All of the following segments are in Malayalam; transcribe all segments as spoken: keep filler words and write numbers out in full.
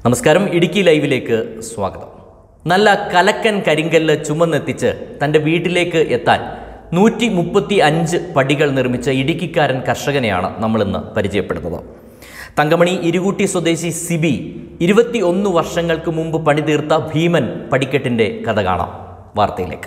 നമസ്കാരം, ഇടുക്കി ലൈവിലേക്ക് സ്വാഗതം. നല്ല കലക്കൻ കരിങ്കല്ല് ചുമന്നെത്തിച്ച് തൻ്റെ വീട്ടിലേക്ക് എത്താൻ നൂറ്റി മുപ്പത്തി അഞ്ച് പടികൾ നിർമ്മിച്ച ഇടുക്കിക്കാരൻ കർഷകനെയാണ് നമ്മളിന്ന് പരിചയപ്പെടുന്നത്. തങ്കമണി ഇരുകൂട്ടി സ്വദേശി സിബി ഇരുപത്തി ഒന്ന് വർഷങ്ങൾക്ക് മുമ്പ് പണിതീർത്ത ഭീമൻ പടിക്കെട്ടിൻ്റെ കഥ കാണാം. വാർത്തയിലേക്ക്.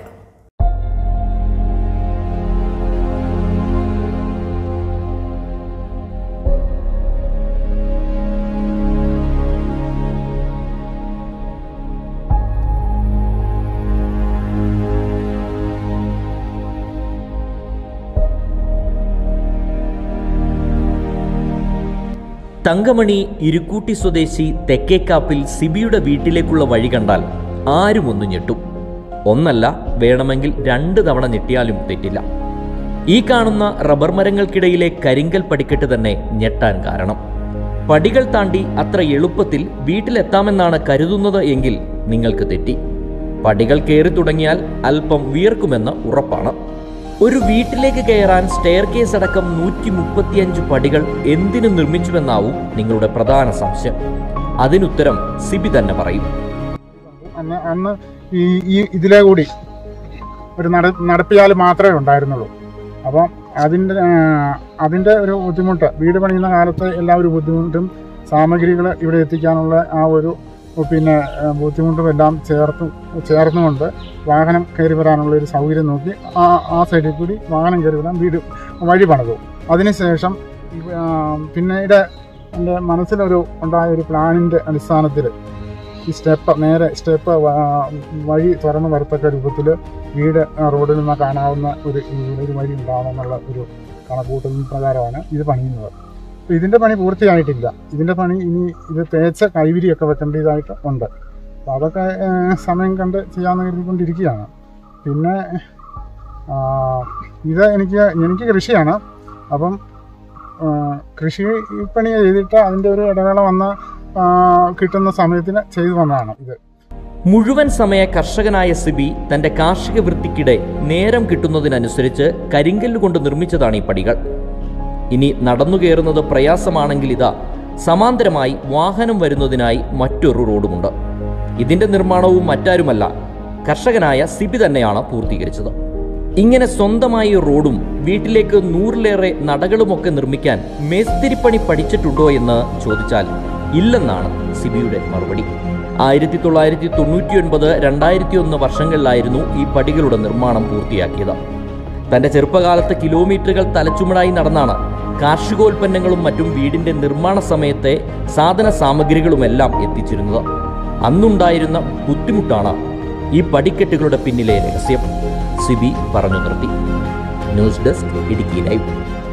തങ്കമണി ഇരുകൂട്ടി സ്വദേശി തെക്കേക്കാപ്പിൽ സിബിയുടെ വീട്ടിലേക്കുള്ള വഴി കണ്ടാൽ ആരും ഒന്ന് ഞെട്ടും. ഒന്നല്ല, വേണമെങ്കിൽ രണ്ട് തവണ ഞെട്ടിയാലും തെറ്റില്ല. ഈ കാണുന്ന റബ്ബർ മരങ്ങൾക്കിടയിലെ കരിങ്കൽ പടിക്കെട്ട് തന്നെ ഞെട്ടാൻ കാരണം. പടികൾ താണ്ടി അത്ര എളുപ്പത്തിൽ വീട്ടിലെത്താമെന്നാണ് കരുതുന്നത് എങ്കിൽ നിങ്ങൾക്ക് തെറ്റി. പടികൾ കയറി തുടങ്ങിയാൽ അല്പം വിയർക്കുമെന്ന് ഉറപ്പാണ്. ഒരു വീട്ടിലേക്ക് കയറാൻ സ്റ്റെയർ കേസ് അടക്കം നൂറ്റി മുപ്പത്തിയഞ്ച് പടികൾ എന്തിനു നിർമ്മിച്ചുവെന്നാവും നിങ്ങളുടെ പ്രധാന സംശയം. അതിനുത്തരം സിബി തന്നെ പറയും. അന്ന് അന്ന് ഈ ഈ ഇതിലെ കൂടി ഒരു നട നടപ്പിയാൽ മാത്രമേ ഉണ്ടായിരുന്നുള്ളൂ. അപ്പം അതിൻ്റെ അതിൻ്റെ ഒരു ബുദ്ധിമുട്ട്, വീട് പണിയുന്ന കാലത്ത് എല്ലാവരും ബുദ്ധിമുട്ടും സാമഗ്രികൾ ഇവിടെ എത്തിക്കാനുള്ള ആ ഒരു പിന്നെ ബുദ്ധിമുട്ടും എല്ലാം ചേർത്ത് ചേർന്നുകൊണ്ട് വാഹനം കയറി വരാനുള്ള ഒരു സൗകര്യം നോക്കി ആ ആ സൈഡിൽ കൂടി വാഹനം കയറി വരാൻ വീട് വഴി പണിതു. അതിനുശേഷം പിന്നീട് എൻ്റെ മനസ്സിലൊരു ഉണ്ടായ ഒരു പ്ലാനിൻ്റെ അടിസ്ഥാനത്തിൽ ഈ സ്റ്റെപ്പ് നേരെ സ്റ്റെപ്പ് വഴി തുറന്നു വരത്തക്ക രൂപത്തിൽ വീട് റോഡിൽ നിന്ന് കാണാവുന്ന ഒരു ഒരു വഴി ഉണ്ടാകുമെന്നുള്ള ഒരു കണക്കൂട്ടൽ പ്രകാരമാണ് ഇത് പണിയുന്നത്. അപ്പോൾ ഇതിൻ്റെ പണി പൂർത്തിയായിട്ടില്ല. ഇതിൻ്റെ പണി ഇനി ഇത് തേച്ച കൈവിരിയൊക്കെ വെക്കേണ്ടതായിട്ട് ഉണ്ട്. അപ്പോൾ അതൊക്കെ സമയം കണ്ട് ചെയ്യാമെന്ന് കരുതിക്കൊണ്ടിരിക്കുകയാണ്. പിന്നെ ഇത് എനിക്ക് എനിക്ക് കൃഷിയാണ്. അപ്പം കൃഷി പണി ചെയ്തിട്ട് അതിൻ്റെ ഒരു ഇടവേള വന്ന് കിട്ടുന്ന സമയത്തിന് ചെയ്തു വന്നതാണ് ഇത്. മുഴുവൻ സമയ കർഷകനായ സിബി തൻ്റെ കാർഷിക വൃത്തിക്കിടെ നേരം കിട്ടുന്നതിനനുസരിച്ച് കരിങ്കല്ല് കൊണ്ട് നിർമ്മിച്ചതാണ് ഈ പടികൾ. ഇനി നടന്നു കയറുന്നത് പ്രയാസമാണെങ്കിൽ ഇതാ സമാന്തരമായി വാഹനം വരുന്നതിനായി മറ്റൊരു റോഡുമുണ്ട്. ഇതിന്റെ നിർമ്മാണവും മറ്റാരുമല്ല, കർഷകനായ സിബി തന്നെയാണ് പൂർത്തീകരിച്ചത്. ഇങ്ങനെ സ്വന്തമായി റോഡും വീട്ടിലേക്ക് നൂറിലേറെ നടകളുമൊക്കെ നിർമ്മിക്കാൻ മേസ്തിരിപ്പണി പഠിച്ചിട്ടുണ്ടോ എന്ന് ചോദിച്ചാൽ ഇല്ലെന്നാണ് സിബിയുടെ മറുപടി. ആയിരത്തി തൊള്ളായിരത്തി തൊണ്ണൂറ്റി ഒൻപത് രണ്ടായിരത്തി ഒന്ന് വർഷങ്ങളിലായിരുന്നു ഈ പടികളുടെ നിർമ്മാണം പൂർത്തിയാക്കിയത്. തന്റെ ചെറുപ്പകാലത്ത് കിലോമീറ്ററുകൾ തലച്ചുമടായി നടന്നാണ് കാർഷികോൽപ്പന്നങ്ങളും മറ്റും വീടിന്റെ നിർമ്മാണ സമയത്തെ സാധന സാമഗ്രികളുമെല്ലാം എത്തിച്ചിരുന്നത്. അന്നുണ്ടായിരുന്ന ബുദ്ധിമുട്ടാണ് ഈ പടിക്കെട്ടുകളുടെ പിന്നിലെ രഹസ്യം. സിബി പറഞ്ഞു നിർത്തി. News desk, Idukki live.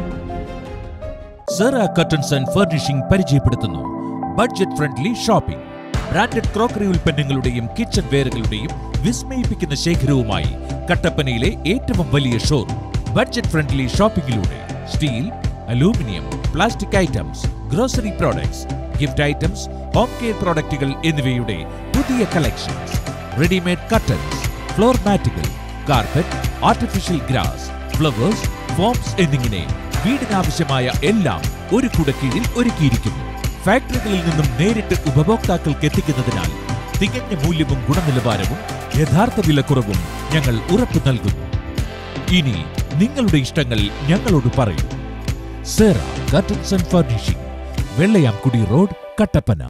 Sera curtains and furnishing പരിചയപ്പെടുത്തുന്നു budget friendly shopping. Branded crockery ഉൽപ്പന്നങ്ങളുടെയും കിച്ചൺ വെയറുകളുടെയും വിസ്മയിപ്പിക്കുന്ന ശേഖരവുമായി കട്ടപ്പനയിലെ ഏറ്റവും വലിയ ഷോറൂം. ബഡ്ജറ്റ് ഫ്രണ്ട്ലി ഷോപ്പിംഗിലൂടെ steel, aluminium, plastic items, grocery products, gift items, home care പ്രോഡക്റ്റുകൾ എന്നിവയുടെ പുതിയ കളക്ഷൻസ്, റെഡിമെയ്ഡ് കർട്ടൻസ്, ഫ്ലോർ മാറ്റുകൾ, carpet, artificial grass, flowers, foams എന്നിങ്ങനെ വീടിനാവശ്യമായ എല്ലാം ഒരു കുടക്കീഴിൽ ഒരുക്കിയിരിക്കുന്നു. ഫാക്ടറികളിൽ നിന്നും നേരിട്ട് ഉപഭോക്താക്കൾക്ക് എത്തിക്കുന്നതിനാൽ തികഞ്ഞ മൂല്യവും ഗുണനിലവാരവും യഥാർത്ഥ വിലക്കുറവും ഞങ്ങൾ ഉറപ്പു നൽകുന്നു. ഇനി നിങ്ങളുടെ ഇഷ്ടങ്ങൾ ഞങ്ങളോട് പറയൂ. Sera curtains and furnishing, Vellayamkudy road, Kattappana.